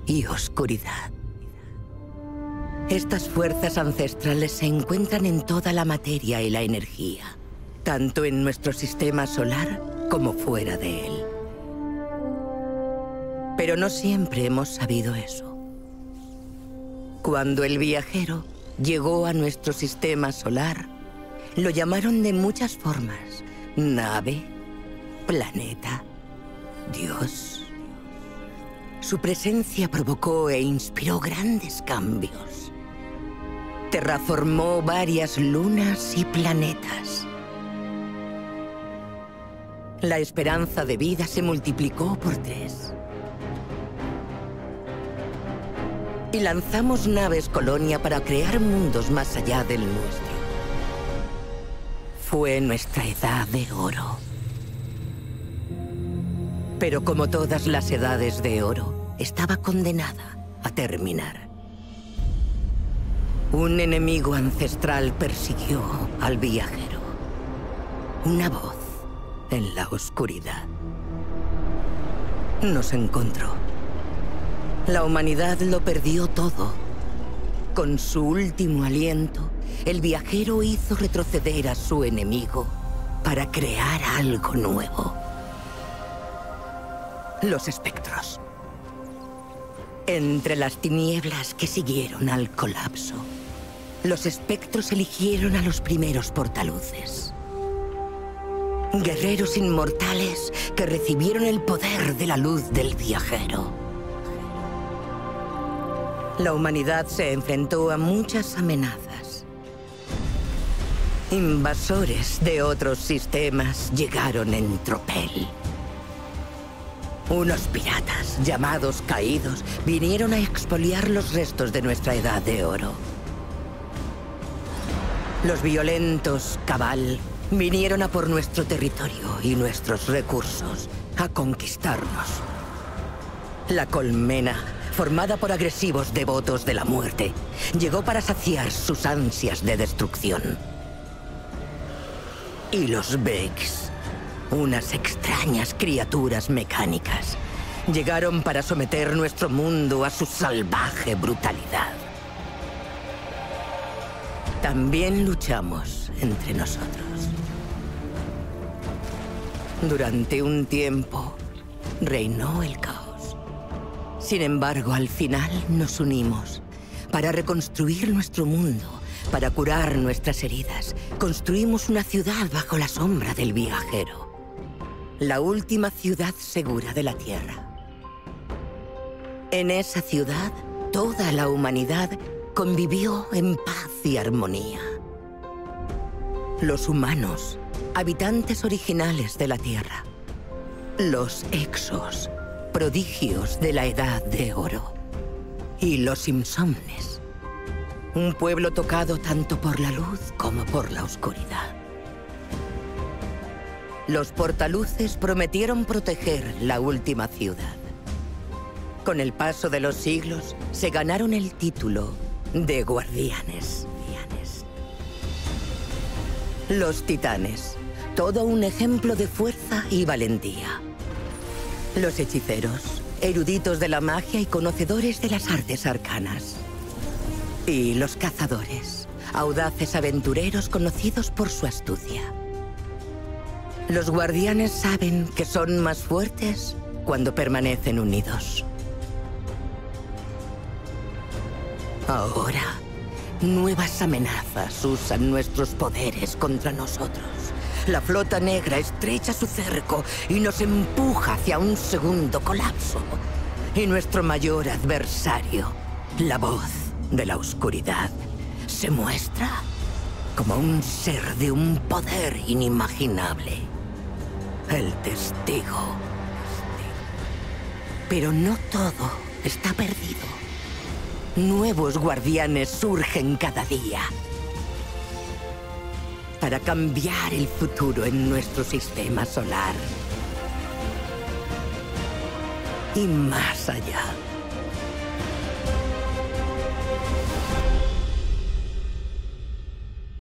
y oscuridad. Estas fuerzas ancestrales se encuentran en toda la materia y la energía, tanto en nuestro sistema solar como fuera de él. Pero no siempre hemos sabido eso. Cuando el viajero llegó a nuestro sistema solar, lo llamaron de muchas formas: nave, planeta, Dios. Su presencia provocó e inspiró grandes cambios. Terraformó varias lunas y planetas. La esperanza de vida se multiplicó por 3. Y lanzamos naves colonia para crear mundos más allá del nuestro. Fue nuestra edad de oro. Pero como todas las edades de oro, estaba condenada a terminar. Un enemigo ancestral persiguió al viajero. Una voz en la oscuridad nos encontró. La humanidad lo perdió todo. Con su último aliento, el viajero hizo retroceder a su enemigo para crear algo nuevo. Los espectros. Entre las tinieblas que siguieron al colapso, los espectros eligieron a los primeros portaluces. Guerreros inmortales que recibieron el poder de la luz del viajero. La humanidad se enfrentó a muchas amenazas. Invasores de otros sistemas llegaron en tropel. Unos piratas llamados Caídos vinieron a expoliar los restos de nuestra edad de oro. Los violentos Cabal vinieron a por nuestro territorio y nuestros recursos, a conquistarnos. La Colmena, formada por agresivos devotos de la muerte, llegó para saciar sus ansias de destrucción. Y los Vex, unas extrañas criaturas mecánicas, llegaron para someter nuestro mundo a su salvaje brutalidad. También luchamos entre nosotros. Durante un tiempo, reinó el caos. Sin embargo, al final nos unimos para reconstruir nuestro mundo, para curar nuestras heridas. Construimos una ciudad bajo la sombra del viajero. La última ciudad segura de la Tierra. En esa ciudad, toda la humanidad convivió en paz y armonía. Los humanos, habitantes originales de la Tierra. Los Exos, prodigios de la Edad de Oro. Y los Insomnes, un pueblo tocado tanto por la luz como por la oscuridad. Los portaluces prometieron proteger la última ciudad. Con el paso de los siglos, se ganaron el título de guardianes. Los titanes, todo un ejemplo de fuerza y valentía. Los hechiceros, eruditos de la magia y conocedores de las artes arcanas. Y los cazadores, audaces aventureros conocidos por su astucia. Los guardianes saben que son más fuertes cuando permanecen unidos. Ahora, nuevas amenazas usan nuestros poderes contra nosotros. La flota negra estrecha su cerco y nos empuja hacia un segundo colapso. Y nuestro mayor adversario, la voz de la oscuridad, se muestra como un ser de un poder inimaginable. El testigo. Pero no todo está perdido. Nuevos guardianes surgen cada día para cambiar el futuro en nuestro sistema solar. Y más allá.